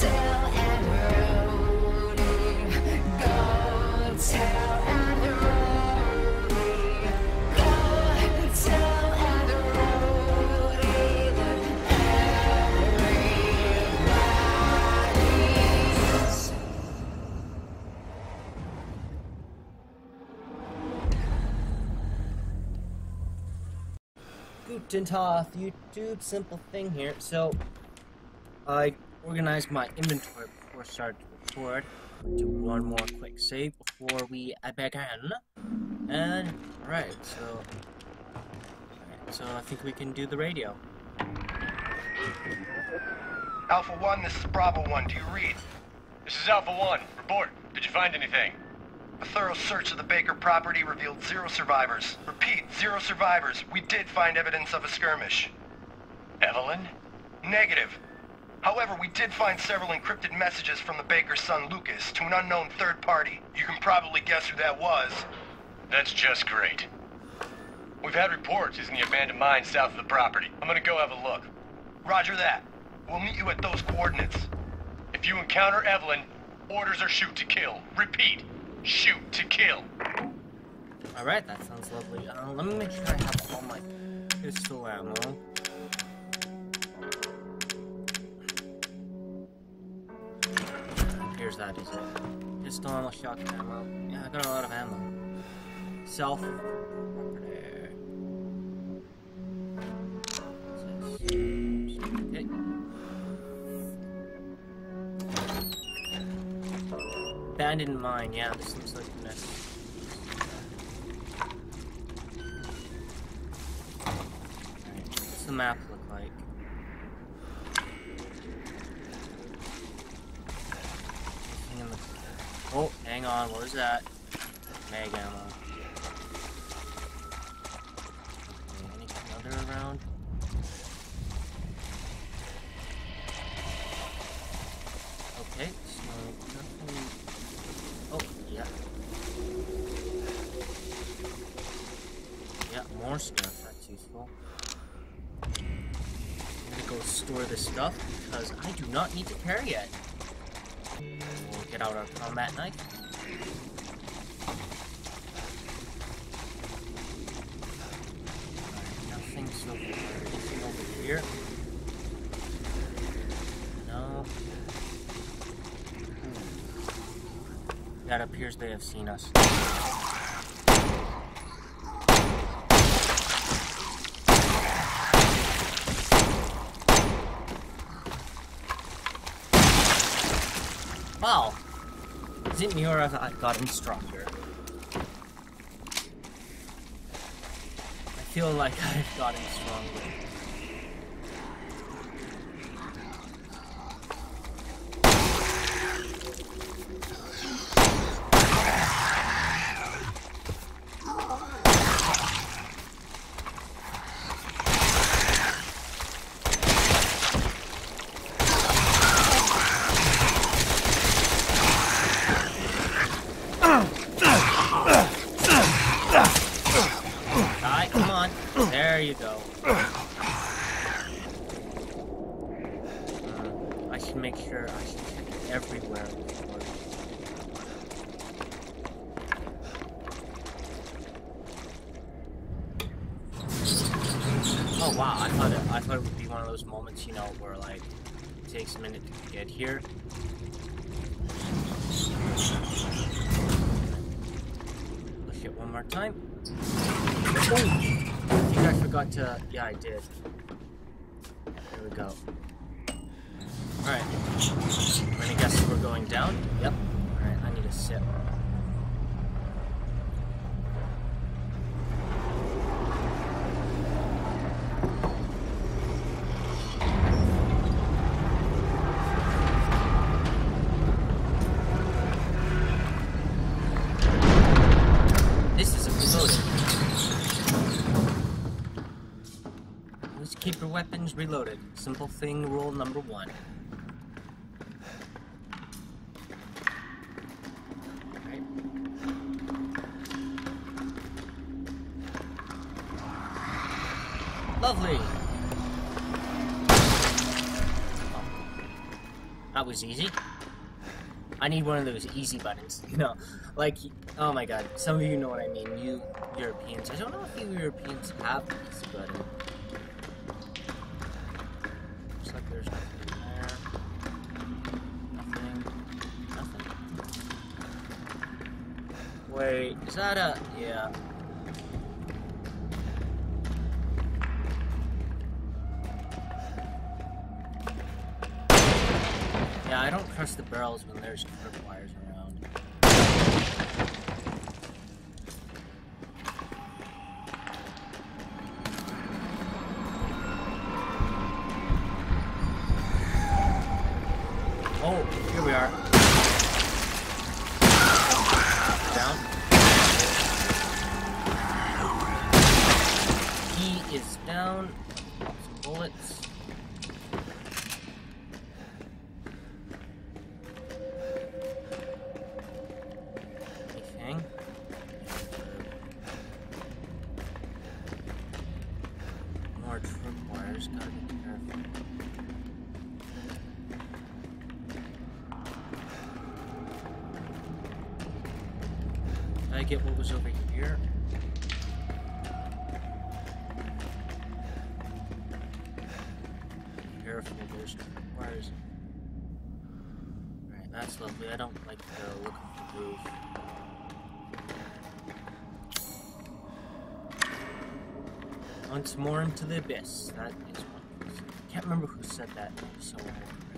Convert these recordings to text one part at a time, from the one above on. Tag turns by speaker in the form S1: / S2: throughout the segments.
S1: Guten Tag, YouTube. Simple thing here. So, I organized my inventory before I started to record. Do one more quick save before we begin. And, alright, so I think we can do the radio.
S2: Alpha 1, this is Bravo 1. Do you read?
S3: This is Alpha 1. Report. Did you find anything?
S2: A thorough search of the Baker property revealed 0 survivors. Repeat, 0 survivors. We did find evidence of a skirmish.
S3: Evelyn?
S2: Negative. However, we did find several encrypted messages from the Baker's son Lucas to an unknown third party. You can probably guess who that was.
S3: That's just great. We've had reports he's in the abandoned mine south of the property. I'm gonna go have a look.
S2: Roger that. We'll meet you at those coordinates.
S3: If you encounter Evelyn, orders are shoot to kill. Repeat, shoot to kill.
S1: Alright, that sounds lovely. Let me make sure I have all my pistol ammo. Here's that, is it? Pistol ammo, shotgun ammo. Yeah, I got a lot of ammo. Self. Okay. Abandoned mine, yeah, this looks like a mess. Alright, what's the map look like? Oh, hang on, what was that? Mag ammo. Okay, anything other around? Okay, so nothing. Oh, yeah. Yeah, more stuff, that's useful. I'm gonna go store this stuff because I do not need to carry it. We'll get out our combat knife. Nothing so far. Anything over here? No. That appears they have seen us. Wow! Isn't Miura I've gotten stronger? I feel like I've gotten stronger. There you go. I should make sure I should check everywhere before. Oh wow, I thought it would be one of those moments, you know, where like it takes a minute to get here. Push it one more time. Oh! I think I forgot to... Yeah, I did. There we go. Alright. I'm gonna guess we're going down. Yep. Alright, I need to sit. This is a reloading. Keep your weapons reloaded. Simple thing, rule number 1. Alright. Lovely! Oh. That was easy. I need one of those easy buttons, you know, like, oh my god, some of you know what I mean, you Europeans. I don't know if you Europeans have the easy button. Looks like there's nothing there. Nothing. Wait, is that a, yeah. Yeah, I don't trust the barrels when there's tripwires around. Oh, here we are. Down. He is down. Lots of bullets. Did I get what was over here? Careful, there's wires. Alright, that's lovely. I don't like the look of the roof. Once more into the abyss. That is what I can't remember who said that so correctly.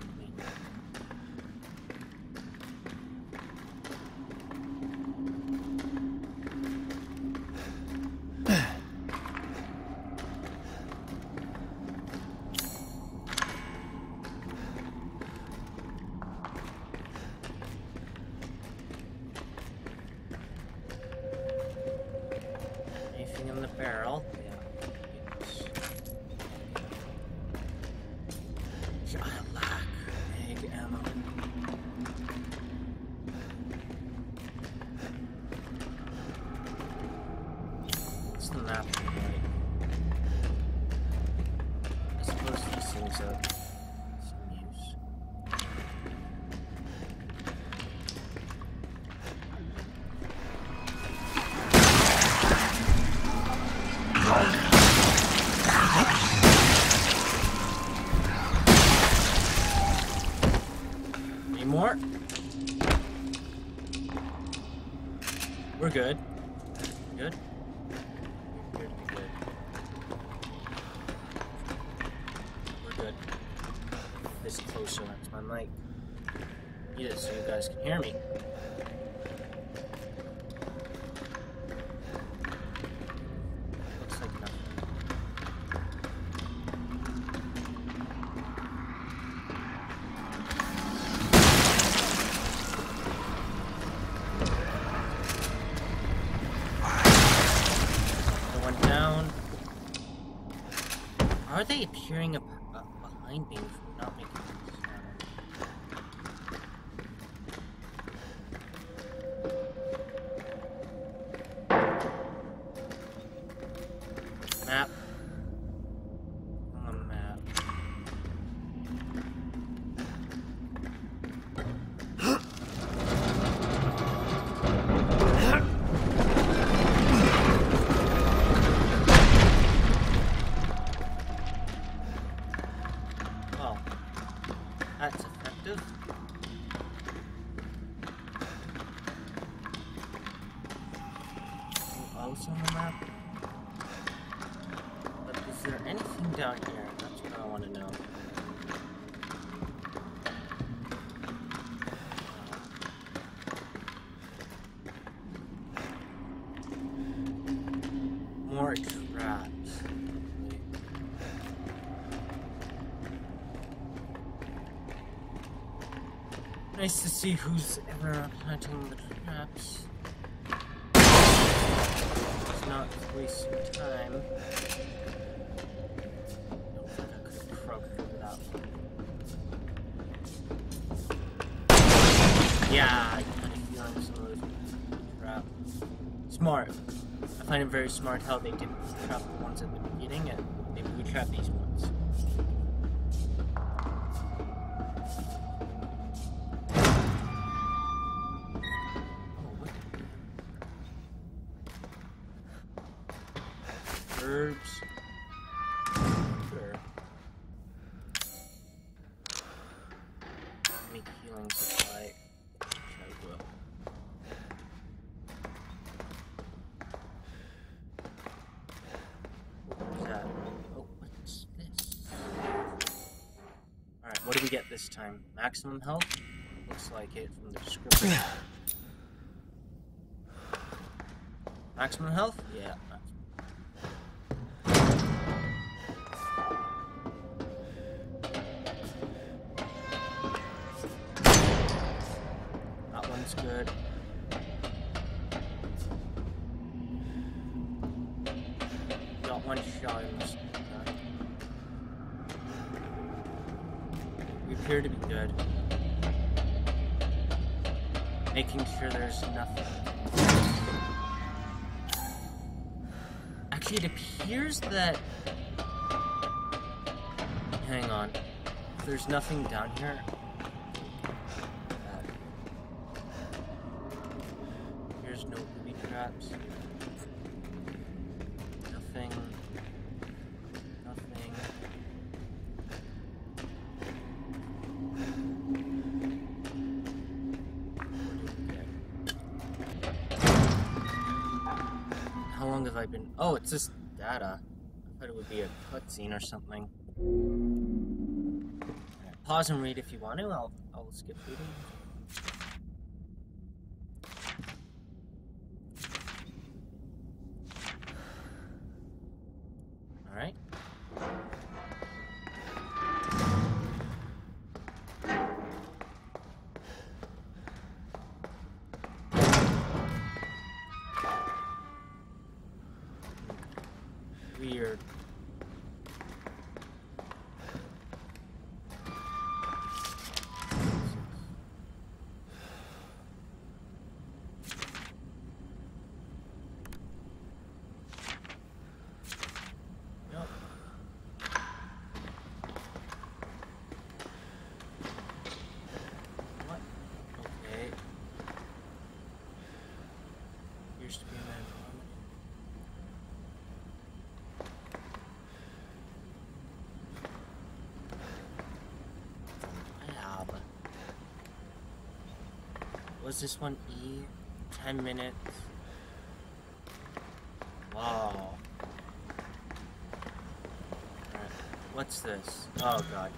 S1: Anything in the barrel? I lack big ammo. What's the map look like? I suppose these things are some use. More? We're good. Good? Good. We're good. This closer, that's my mic. Get it so you guys can hear me. Looks like nothing. Are they appearing behind me for not making this sound? Map. On the map. That's effective. Anything else on the map? But is there anything down here? That's what I want to know. More traps. Nice to see who's ever planting the traps. It's not wasting time. Don't think I could have croaked through that one. Yeah, I kind of feel like some of those traps. Smart. I find it very smart how they didn't trap the ones at the beginning and maybe we trap these ones. herbs. Sure. Make healing supply. Which I will. What's that? Oh, what's this? Alright, what do we get this time? Maximum health? Looks like it from the description. Maximum health? Yeah. That one's good. Got one shot in this. We appear to be good. Making sure there's nothing. Actually, it appears that... Hang on. If there's nothing down here... Here's no booby traps. Nothing. Nothing. How long have I been... Oh, it's just data. I thought it would be a cutscene or something. Right, pause and read if you want to. I'll skip reading. Alright. Weird. Nope. What? Okay. Appears to be a man. Was this one E? 10 minutes? Wow. Alright, what's this? Oh god.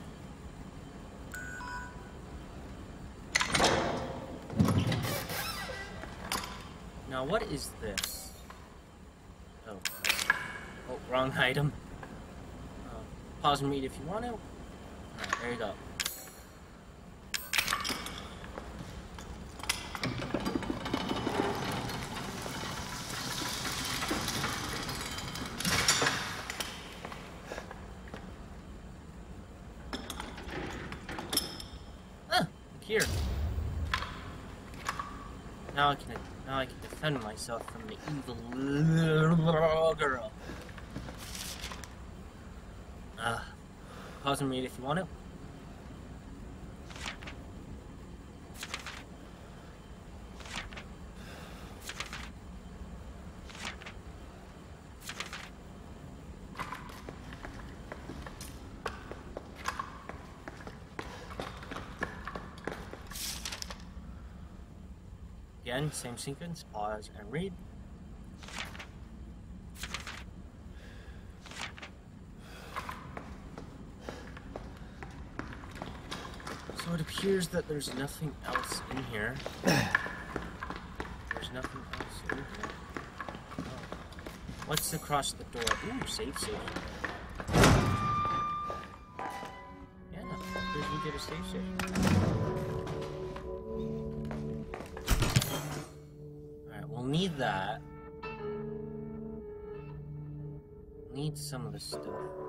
S1: Now what is this? Oh. Oh, wrong item. Pause and read if you want to. Alright, there you go. Here. Now I can defend myself from the evil girl. Pause and read if you want to. Again, same sequence, pause and read. So it appears that there's nothing else in here. There's nothing else in here. Oh. What's across the door? Ooh, safe station. Yeah, appears we get a safe station. We'll need that. Need some of the stuff.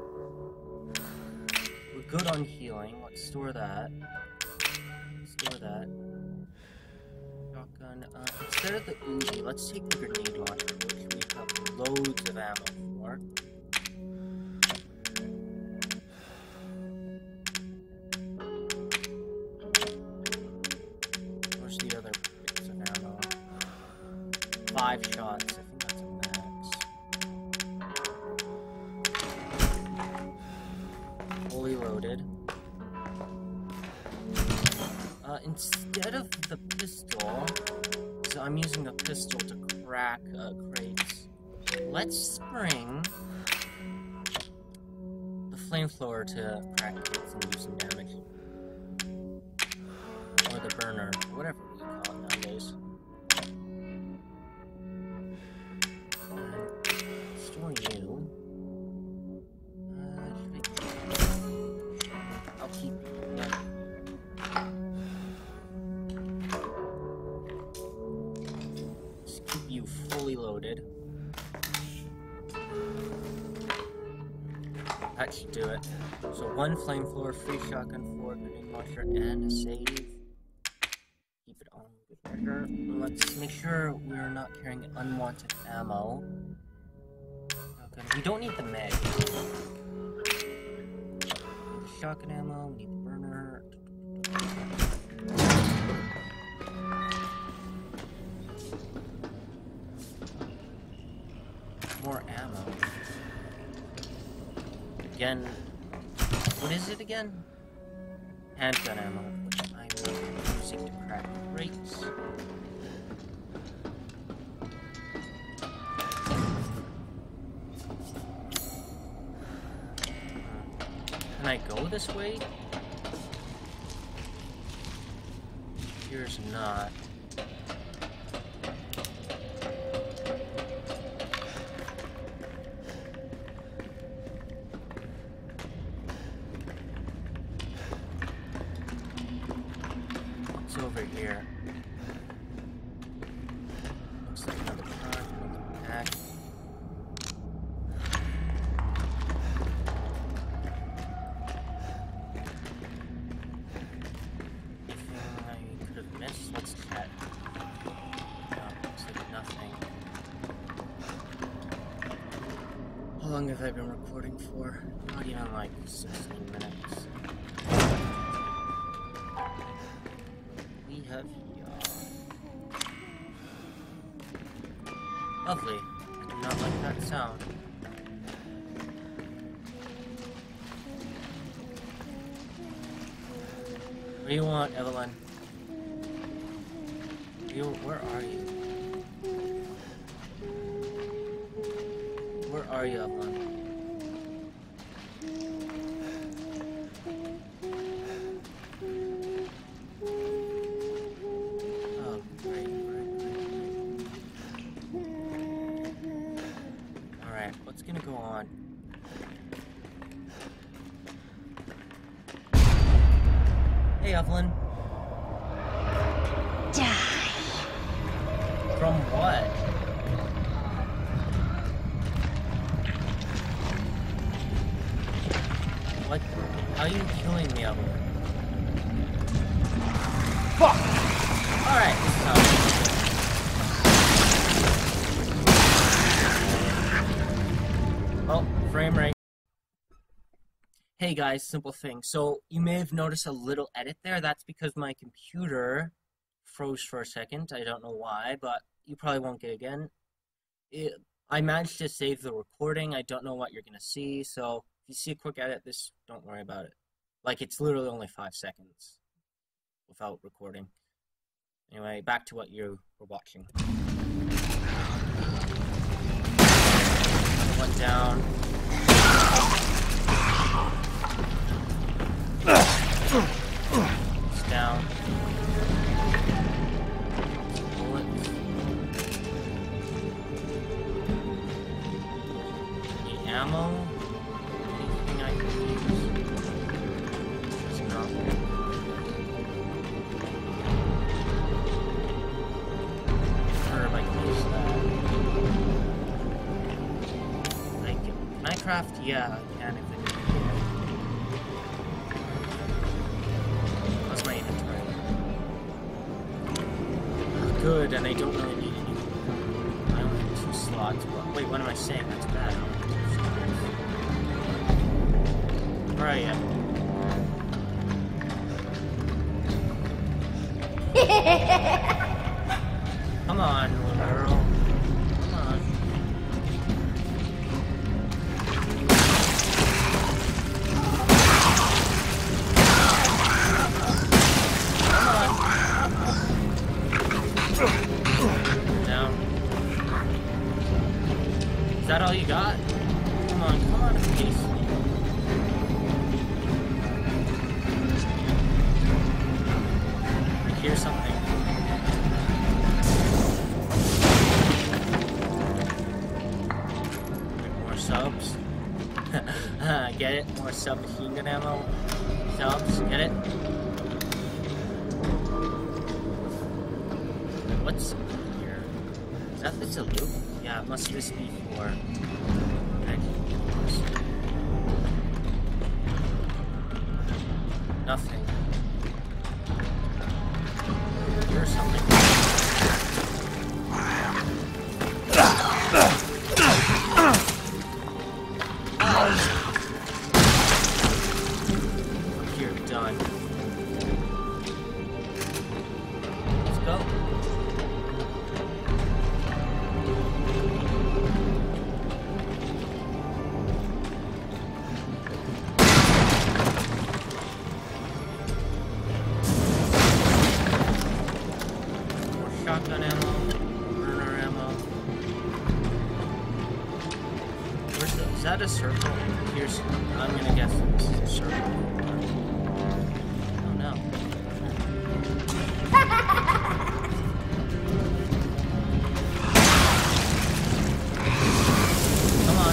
S1: We're good on healing. Let's store that. Store that. Shotgun. Instead of the Uzi, let's take the grenade launcher, which we have loads of ammo for. Where's the other bits of ammo? 5 shots, I think that's a max. fully loaded. Instead of the pistol, so I'm using the pistol to crack crates, let's bring the flamethrower to crack crates and do some damage. Or the burner, whatever we call it nowadays. Store you. I'll keep you. Yeah. Just keep you fully loaded. That should do it. So 1 flamethrower, free shotgun, 4 grenade launcher, and a save. Keep it on good measure. Let's make sure we're not carrying unwanted ammo. Okay, we don't need the mag. We need the shotgun ammo, we need the burner. More ammo. Again, what is it again? Handgun ammo, which I'm not using to crack crates. Can I go this way? Appears not. Over here. Looks like another car, another pack. Anything I could have missed? Let's check. No, looks like nothing. How long have I been recording for? Not even like 16 minutes. Have lovely. I do not like that sound. What do you want, Evelyn? Where are you? Where are you, Evelyn? What's gonna go on? Hey, Evelyn.
S4: Die.
S1: From what? What? How are you killing me, Evelyn? Fuck! Alright, this is how. Oh, frame rate. Hey guys, simple thing. So you may have noticed a little edit there. That's because my computer froze for a second. I don't know why, but you probably won't get it again. I managed to save the recording. I don't know what you're gonna see. So if you see a quick edit, don't worry about it. Like, it's literally only 5 seconds without recording. Anyway, back to what you were watching. One down. It's down. Bullets. Any ammo? Anything I can use? There's nothing. Sure, if I can use that. Can I craft? Yeah, I can if I can. That's my inventory. Good, and I don't really need any. I only have 2 slots, but wait, what am I saying? That's bad. I only have 2 slots. Where are you? Come on, little girl. Come on. submachine gun ammo. Subs, get it? What's here? Is that this a loop? Yeah, it must just be for... Nothing. Here's something. Here, done. Let's go. Shotgun ammo, burner ammo. Where's the, is that a circle? Here's, I'm gonna guess this is a circle. Oh no. Come on.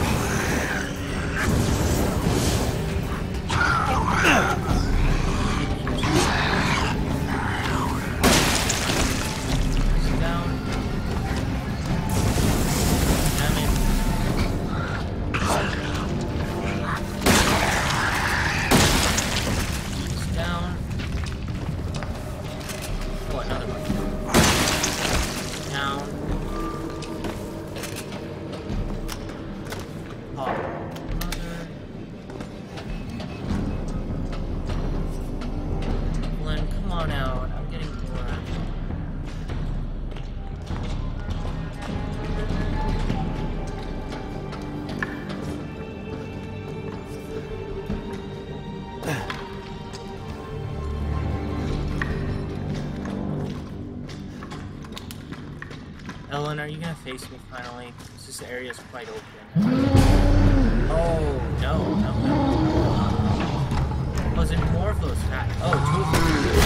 S1: Ellen, are you gonna face me finally? This area is quite open. Oh, no. Was it more of those fat? Oh, two of them.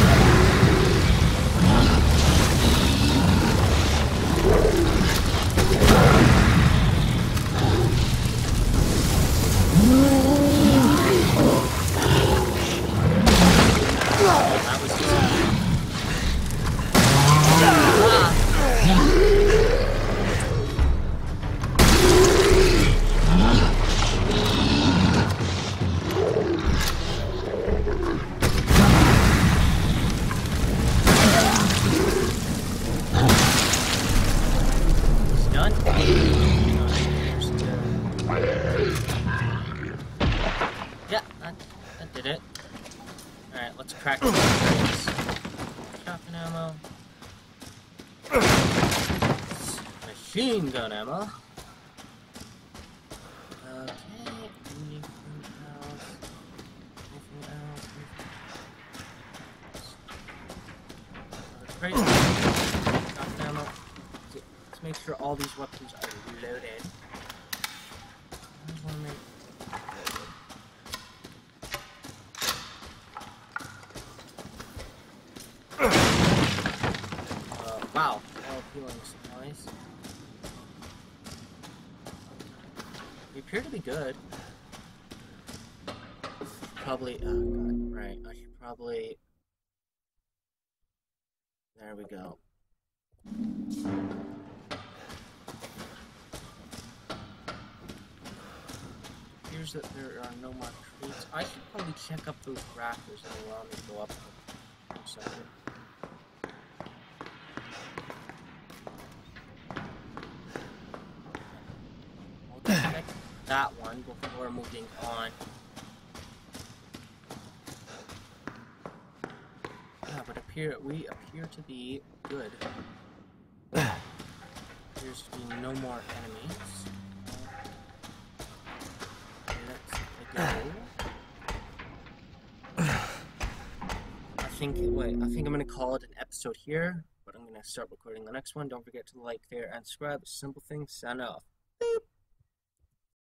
S1: That was just... Yeah, that did it. Alright, let's crack the shotgun ammo. Machine gun ammo. Okay, anything else? Great. Shotgun ammo. Let's make sure all these weapons are reloaded. Wow, all healing supplies. They appear to be good. Probably, oh god, right, I should probably... There we go. Appears that there are no more trees. I should probably check up those rafters that allow me to go up for a second. That one before moving on. Yeah, but we appear to be good. Appears to be no more enemies. Let's go. I think I'm gonna call it an episode here, but I'm gonna start recording the next one. Don't forget to like, share, and subscribe. Simple thing. Sign off. Boop.